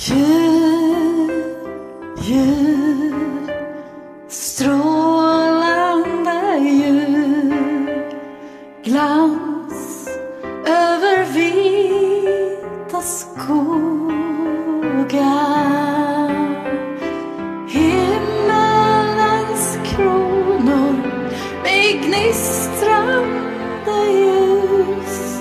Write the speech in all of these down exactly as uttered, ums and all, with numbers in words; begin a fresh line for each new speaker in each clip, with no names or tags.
Ljud, ljud, strålande ljud, glans över vita skogar. Himmelens kronor med gnistrande ljus,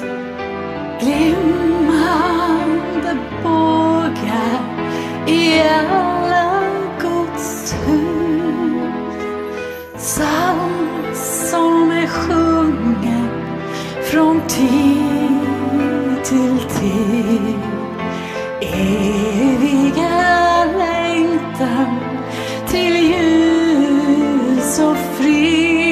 glimmande bågar i alla Guds hus. Psalm som är sjungen från tid till tid, eviga längtan till ljus och frid.